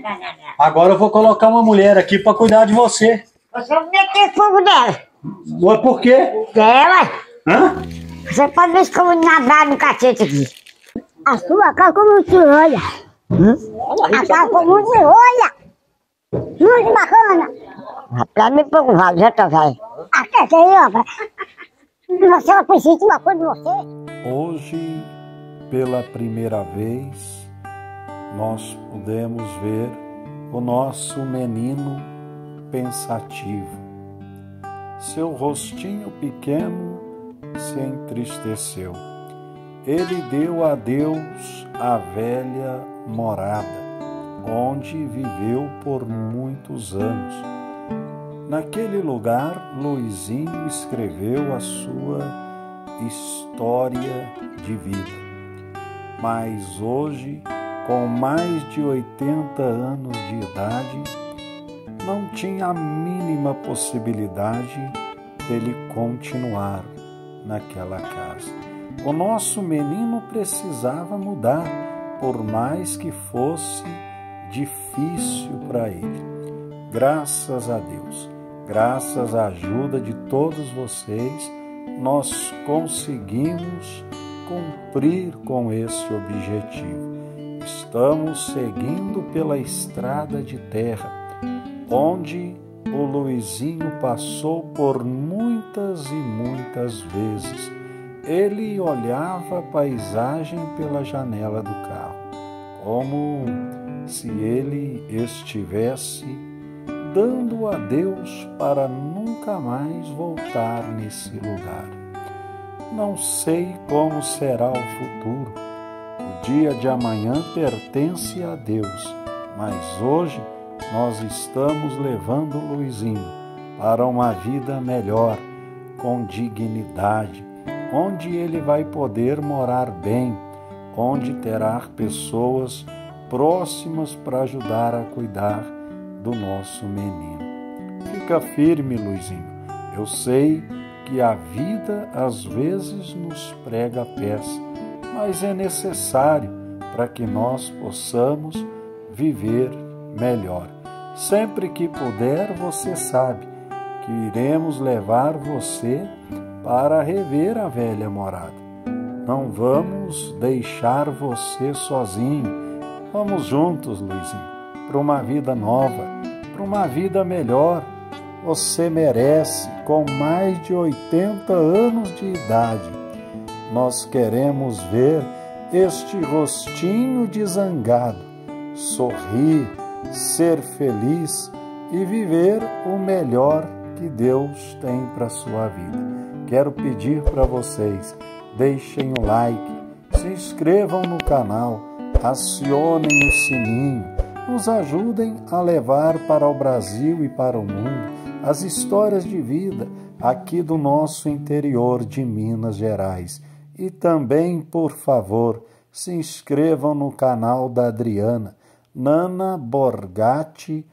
Agora eu vou colocar uma mulher aqui pra cuidar de você. Você não meter fogo dela. Ué, por quê? Dela? Hã? Você pode ver como nadar no cacete aqui. A sua casa como se olha. A casa como se olha. Muito bacana. Rapaz, me preocupar, já tô velho. Até aí, ó. Você precisa de uma coisa de você. Hoje, pela primeira vez, nós pudemos ver o nosso menino pensativo. Seu rostinho pequeno se entristeceu. Ele deu a Deus a velha morada, onde viveu por muitos anos. Naquele lugar, Luizinho escreveu a sua história de vida. Mas hoje, com mais de 80 anos de idade, não tinha a mínima possibilidade dele continuar naquela casa. O nosso menino precisava mudar, por mais que fosse difícil para ele. Graças a Deus, graças à ajuda de todos vocês, nós conseguimos cumprir com esse objetivo. Estamos seguindo pela estrada de terra, onde o Luizinho passou por muitas e muitas vezes. Ele olhava a paisagem pela janela do carro, como se ele estivesse dando adeus para nunca mais voltar nesse lugar. Não sei como será o futuro. O dia de amanhã pertence a Deus, mas hoje nós estamos levando o Luizinho para uma vida melhor, com dignidade, onde ele vai poder morar bem, onde terá pessoas próximas para ajudar a cuidar do nosso menino. Fica firme, Luizinho. Eu sei que a vida às vezes nos prega peça, mas é necessário para que nós possamos viver melhor. Sempre que puder, você sabe que iremos levar você para rever a velha morada. Não vamos deixar você sozinho. Vamos juntos, Luizinho, para uma vida nova, para uma vida melhor. Você merece, com mais de 80 anos de idade. Nós queremos ver este rostinho de zangado, sorrir, ser feliz e viver o melhor que Deus tem para a sua vida. Quero pedir para vocês, deixem o like, se inscrevam no canal, acionem o sininho, nos ajudem a levar para o Brasil e para o mundo as histórias de vida aqui do nosso interior de Minas Gerais. E também, por favor, se inscrevam no canal da Adriana, Nana Borgatti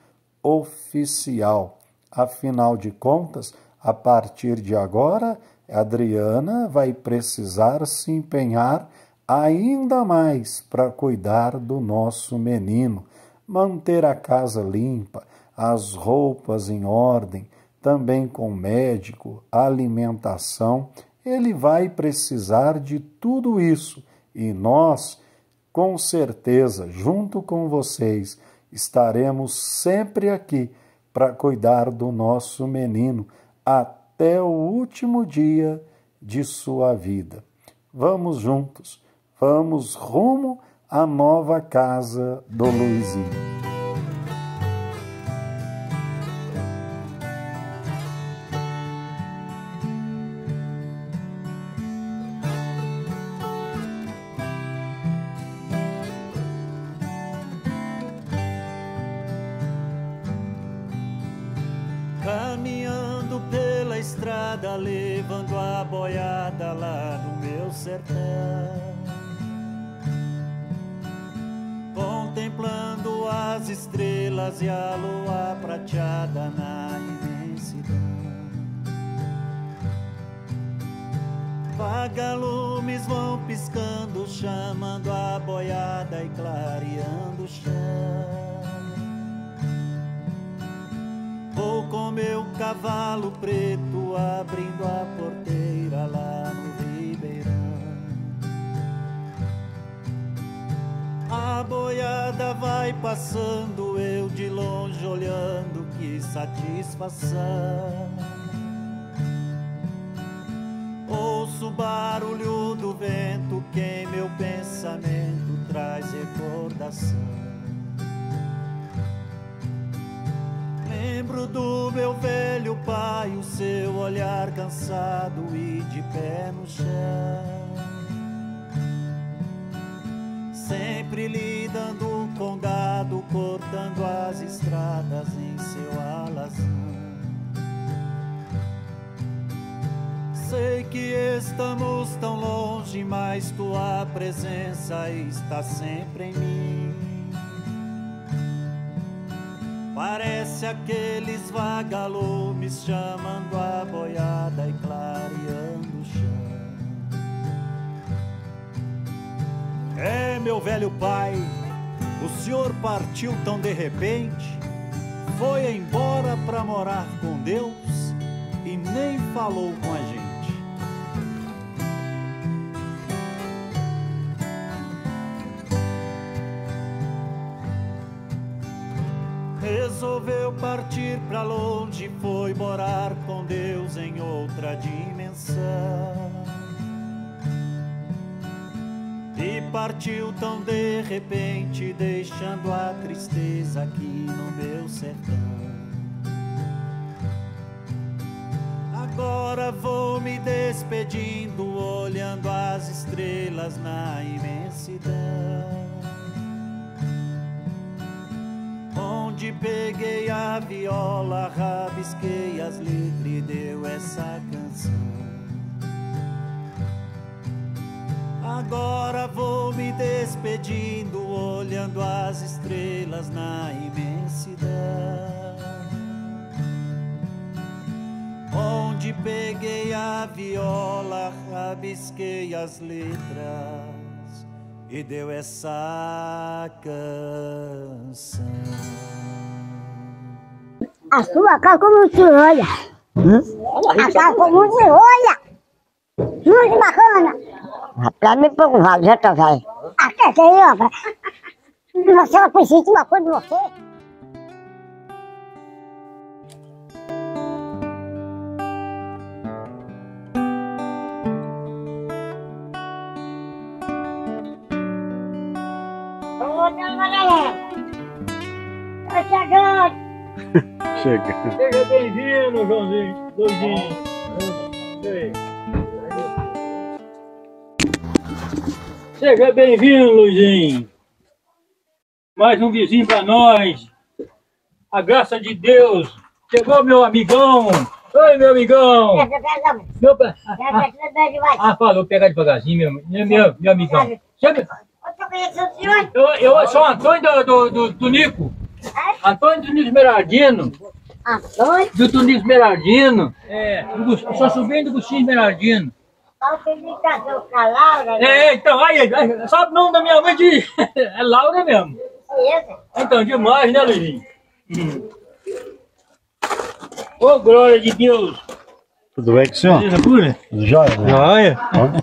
Oficial. Afinal de contas, a partir de agora, a Adriana vai precisar se empenhar ainda mais para cuidar do nosso menino, manter a casa limpa, as roupas em ordem, também com médico, alimentação. Ele vai precisar de tudo isso e nós, com certeza, junto com vocês, estaremos sempre aqui para cuidar do nosso menino até o último dia de sua vida. Vamos juntos, vamos rumo à nova casa do Luizinho. Caminhando pela estrada, levando a boiada lá no meu sertão, contemplando as estrelas e a lua prateada na imensidão. Vagalumes vão piscando, chamando a boiada e clareando o chão. meu cavalo preto abrindo a porteira lá no Ribeirão. A boiada vai passando, eu de longe olhando, que satisfação. Ouço o barulho do vento que em meu pensamento traz recordação. Lembro do meu velho pai, o seu olhar cansado e de pé no chão, sempre lidando com gado, cortando as estradas em seu alazão. Sei que estamos tão longe, mas tua presença está sempre em mim. Parece aqueles vagalumes chamando a boiada e clareando o chão. É, meu velho pai, o senhor partiu tão de repente, foi embora pra morar com Deus e nem falou com a gente. Resolveu partir pra longe, foi morar com Deus em outra dimensão. E partiu tão de repente, deixando a tristeza aqui no meu sertão. Agora vou me despedindo, olhando as estrelas na imensidão, onde peguei a viola, rabisquei as letras e deu essa canção. Agora vou me despedindo, olhando as estrelas na imensidão, onde peguei a viola, rabisquei as letras e deu essa canção. A sua casa como se olha. A casa como se olha. Muito bacana. Pra mim, pouco vale, já tô velho. Até que aí, ó. Você precisa de uma coisa de você. Ô, galera. Tô chegando. Chega. Seja bem-vindo, Joãozinho. Luizinho. Seja bem-vindo, Luizinho. Mais um vizinho pra nós. A graça de Deus. Chegou meu amigão. Oi, meu amigão. Meu... falou, pegar devagarzinho, meu amigão. Chega. Eu sou Antônio do Nico. Antônio do Nico Esmeraldino. Antônio? Do Nico Esmeraldino. É, eu sou sobrinho do Agostinho Esmeraldino. Então, aí, sabe o nome da minha mãe de... é Laura mesmo. Então, demais, né, Luizinho? Ô, glória de Deus! Tudo bem com o senhor? Beleza pura? Jóia, né? Joia!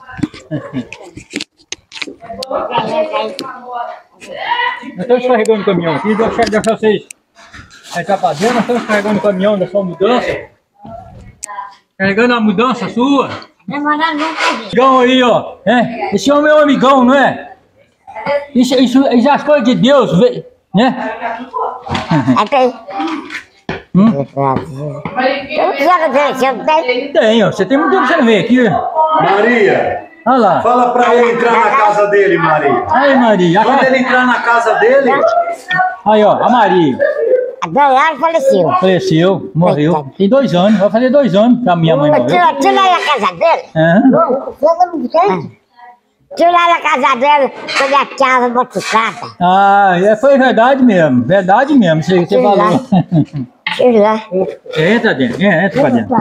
Nós estamos carregando o caminhão aqui, deixar vocês entrar pra dentro. Nós estamos carregando o caminhão da sua mudança. Carregando a mudança sua. Amigão aí, ó. Esse homem é um amigão, não é? Isso é as coisas de Deus, né? Tem, ó. Você tem muito tempo pra você ver aqui. Maria, olha lá. fala pra ele entrar na casa dele, Maria. Aí, Maria. Quando ele entrar na casa dele... Aí, ó, a Maria. A Daiane faleceu. Faleceu, morreu. Tem 2 anos, vai fazer 2 anos que a minha mãe morreu. Tira lá na casa dele. Tira lá na casa dele quando ela estava machucada. Ah, foi verdade mesmo. Verdade mesmo, você falou. Tira lá. Entra dentro, entra pra dentro.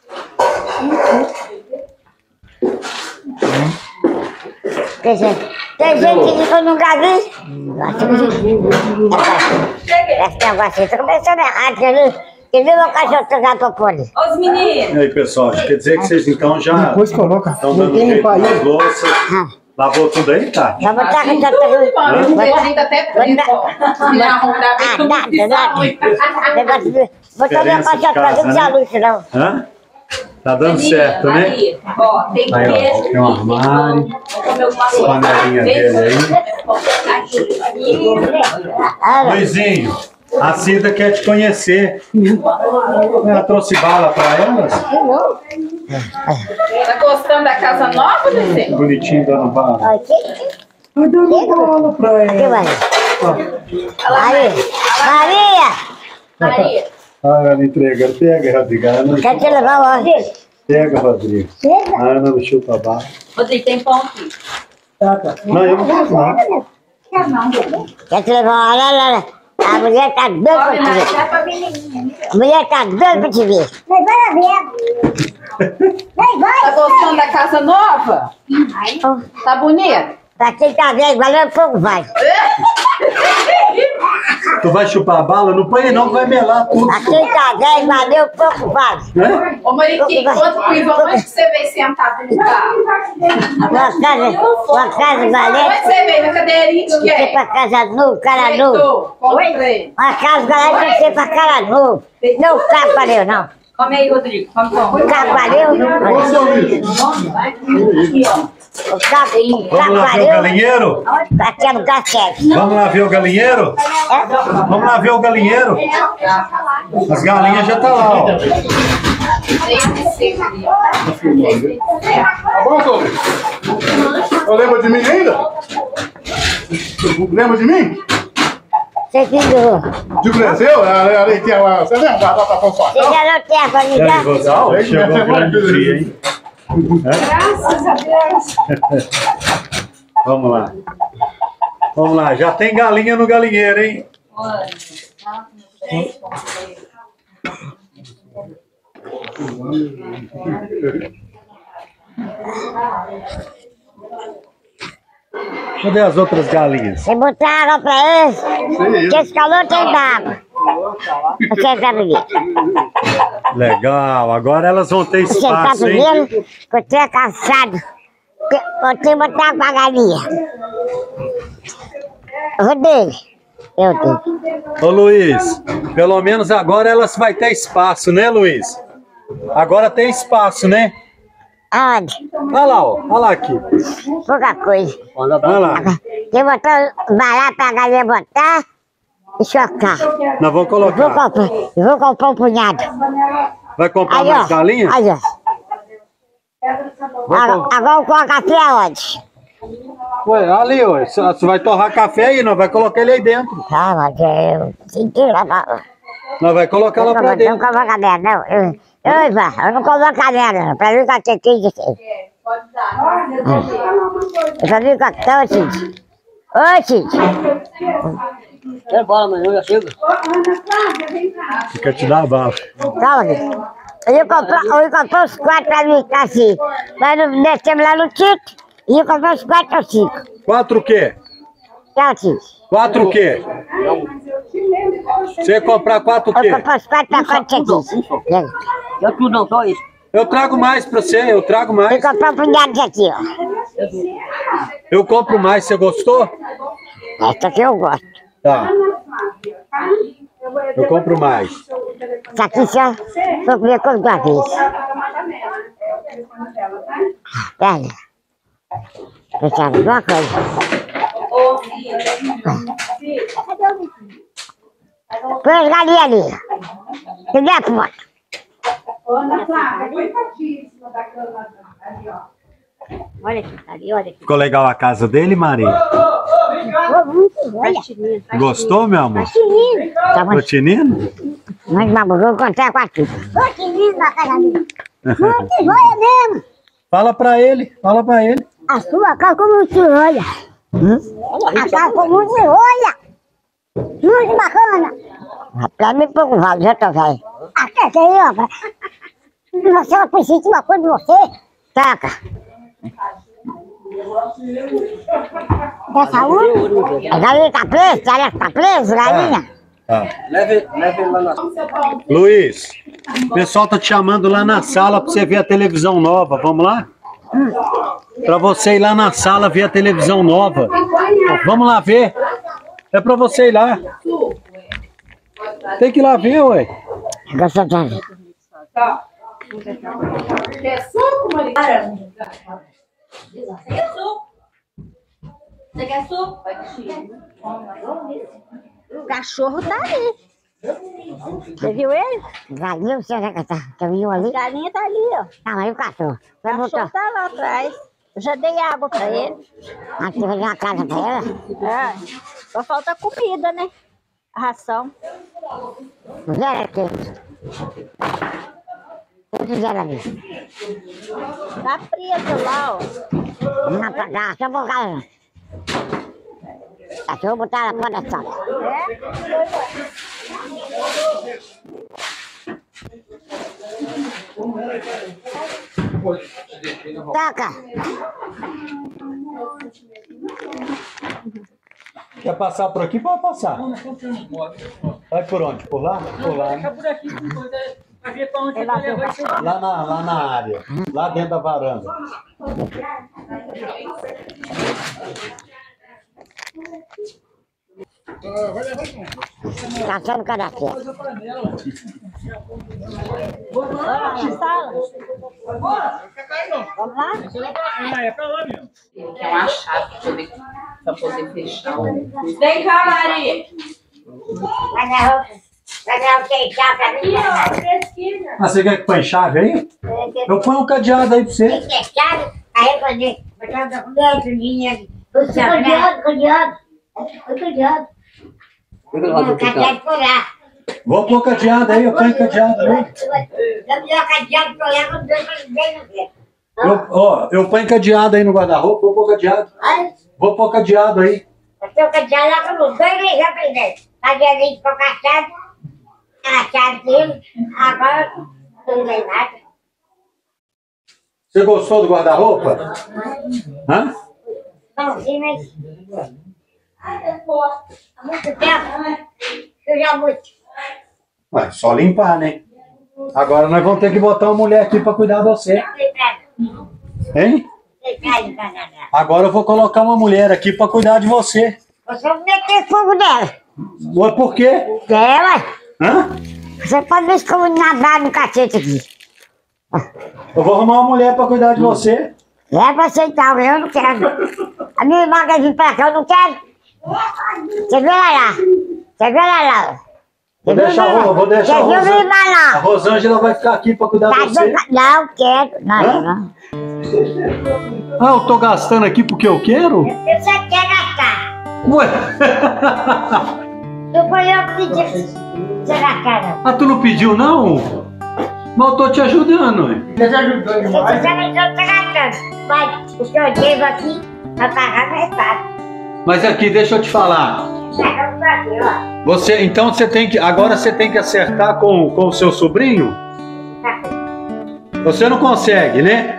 Entra. Tem gente que eu nunca vi. Esse negócio aí tá começando errado, quer ver meu cachorro jogar popolho? Os meninos! E aí, pessoal, quer dizer que vocês então já Depois coloca. estão dando jeito nas louças. Lavou tudo aí, tá? Já botar com tanta luz. Mano, a gente até preto, ó. Na rua da vez, todo mundo pisava. Botar minha caixa pra dentro da luz, não. Hã? Tá dando certo, né? Ó, tem Aí, ó, queijo, tem um armário, panelinha dele aí. Luizinho, a Cida quer te conhecer. Ela trouxe bala pra elas? Tá gostando da casa nova, Luizinho? Bonitinho dando bala. Tô dando bala pra ela. Maria! Maria. Ah, ela entrega. Pega, Rodrigo. Quer te levar onde? Pega, Rodrigo. A Ana não chupa bala. Rodrigo, tem pão aqui. Não, eu não quero não. Quer te levar lá? A mulher tá doida pra te ver. A mulher tá doida pra te ver. Tá gostando da casa nova? Tá bonito? Pra quem tá velho, valeu pouco vai. Tu vai chupar a bala? Não põe não, vai melar tudo. Pra quem tá velho, valeu pouco vai. Né? Ô, Mariquinha, quanto cuidou? Onde que você veio sentado no carro? Uma casa valente. Onde você veio? Na cadeirinha de Tem quem? pra casa nu, cara nu. Comprei. Uma casa valente tem que ser pra cara nu. Não cabe pra eu, não. Come aí, Rodrigo. Come pão. Cabe pra eu. Vamos lá ver o galinheiro? Aqui é no cacete. Vamos lá ver o galinheiro? Vamos lá ver o galinheiro? As galinhas já tá lá, ó. Tá bom, Sobre? Eu lembro de mim ainda? Lembra de mim? Você pendurou. De cresceu? Você lembra da data Você confortável? já não tem a E aí, família? Gonçalo? Chegou o grande dia, hein? Graças a Deus. Vamos lá. Vamos lá, já tem galinha no galinheiro, hein? Cadê as outras galinhas? Você botar água pra eles, que esse calor tem água. Você tá vendo? Legal, agora elas vão ter Você tá espaço, hein? vendo? Que eu tô cansado. Eu tenho que botar água pra galinha. Rodrigo, eu tenho. Ô Luiz, pelo menos agora elas vão ter espaço, né, Luiz? Agora tem espaço, né? Aonde? Olha lá, ó. Olha lá aqui. Pouca coisa. Olha lá. Tem que botar barato pra galinha botar e chocar. Nós vamos colocar. Vou comprar um punhado. Vai comprar Aí, mais ó. galinha? Aí, ó. Agora eu coloco café aonde? Ué, ali, ó. Você vai torrar café aí, nós vai colocar ele aí dentro. Ah, mas eu tenho que lavar. Nós vai colocar lá pra Eu não dentro. coloco a merda, não. Eu não coloco a merda, não. Pra mim, que eu tenho que ser. Eu só vim com a tão, Cid. Oi, Cid. Quer bola, mas eu já chego. Fica te dar a bala. Calma, eu ia comprar uns 4 pra mim, tá assim. Mas não descemos lá no Tito. E ia comprar uns 4 ou 5. 4 o quê? Tchau, Cid. 4 o quê? Você ia comprar 4 o Eu quê? comprei uns 4 pacotes aqui. Eu tudo não, só isso. Eu trago mais pra você, eu trago Eu mais. comprei um punhado de aqui, ó. Eu compro mais, você gostou? Essa aqui eu gosto. Tá. Eu compro mais. Essa aqui só vou comer com 2 vezes. Pera. Pensava alguma coisa. Põe as galinhas ali. Cadê a porta? Olha aqui, ali, olha aqui. Ficou legal a casa dele, Maria? Gostou, meu amor? Tá Ô, Tinino? Mas, vamos encontrar com a tudo. Ô, que lindo a casa dele. Muito joia mesmo. Fala pra ele, fala pra ele. A sua casa como se olha. A casa como se olha. Muito bacana. Pra mim, pouco vale, já tô velho. Até que aí, ó. Você, eu preciso de uma coisa de você. Taca. Quer saúde? A galinha tá presa? Ela tá presa, galinha? Leve lá na... Luiz, o pessoal tá te chamando lá na sala pra você ver a televisão nova. Vamos lá? Pra você ir lá na sala ver a televisão nova. Vamos lá ver. É pra você ir lá. Tem que ir lá ver, ué. Gosta de ver. Quer suco, Maria? Você quer suco? O cachorro tá ali. Você viu ele? Galinha, você viu ali? A galinha tá ali, ó. Ah, mas e o cachorro? O cachorro tá lá atrás. Eu já dei água pra ele. Ah, você vai dar uma casa pra ela? É. Só falta comida, né? A ração. Zero aqui. O que zero ali? Tá preta lá, ó. Não, pra cá, só vou cá. Cachorro botar ela fora da sala. Toca! Quer passar por aqui? Pode passar. Vai por onde? Por lá? Por lá, né? Lá na área. Lá dentro da varanda. Tá só no cadastro. Bora lá na sala. Vamos lá? Quer uma chave pra poder fechar o... Vem cá, Maria. Vai dar o que chave pra mim? Ah, você quer que põe chave aí? Eu ponho um cadeado aí pra você. Tem que ter chave, aí poder botar o documento, dinheiro, o cadeado. O cadeado por lá. Vou pôr cadeado aí, eu ponho cadeado aí. Eu me dou cadeado pra lá, não deu pra ninguém ver. Eu ponho cadeado aí no guarda-roupa, vou pôr cadeado. Vou pôr cadeado aí. Eu tô cadeado lá com os 2 meses aprendendo. Cadeadinho com a chave dele, agora não tem nada. Você gostou do guarda-roupa? Hã? Não, sim, mas... Há muito tempo, suja muito. Ué, só limpar, né? Agora nós vamos ter que botar uma mulher aqui pra cuidar de você. Hein? Agora eu vou colocar uma mulher aqui pra cuidar de você. Você vai meter fogo dela. Ué, por quê? Dela? Hã? Você pode ver como nadar no cacete aqui. Eu vou arrumar uma mulher pra cuidar de você. É pra aceitar, eu não quero. A minha irmã quer vir pra cá, eu não quero. Você vê lá. Você vê lá. Vou deixar a Rosângela. A Rosângela vai ficar aqui pra cuidar de você. Não, quero. Não. Ah, eu tô gastando aqui porque eu quero? Você quer gastar. Ué? Não foi eu que pedi. Você gastar, Ah, tu não pediu, não? Mas eu tô te ajudando, ué. Você também tá gastando. Mas o que eu devo aqui, pra pagar mais fácil. Mas aqui, deixa eu te falar. Então agora você tem que acertar com o seu sobrinho? Você não consegue, né?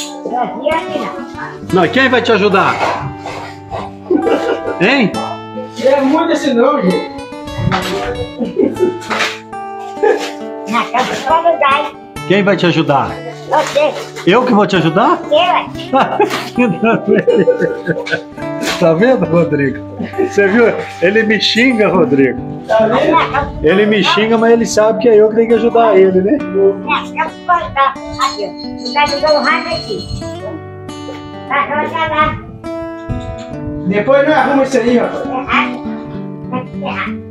Não, quem vai te ajudar? Hein? É muito esse não, gente. Quem vai te ajudar? Você. Eu que vou te ajudar? Tá vendo, Rodrigo? Você viu? Ele me xinga, Rodrigo. Ele me xinga, mas ele sabe que é eu que tenho que ajudar ele, né? Depois não arruma isso aí, rapaz.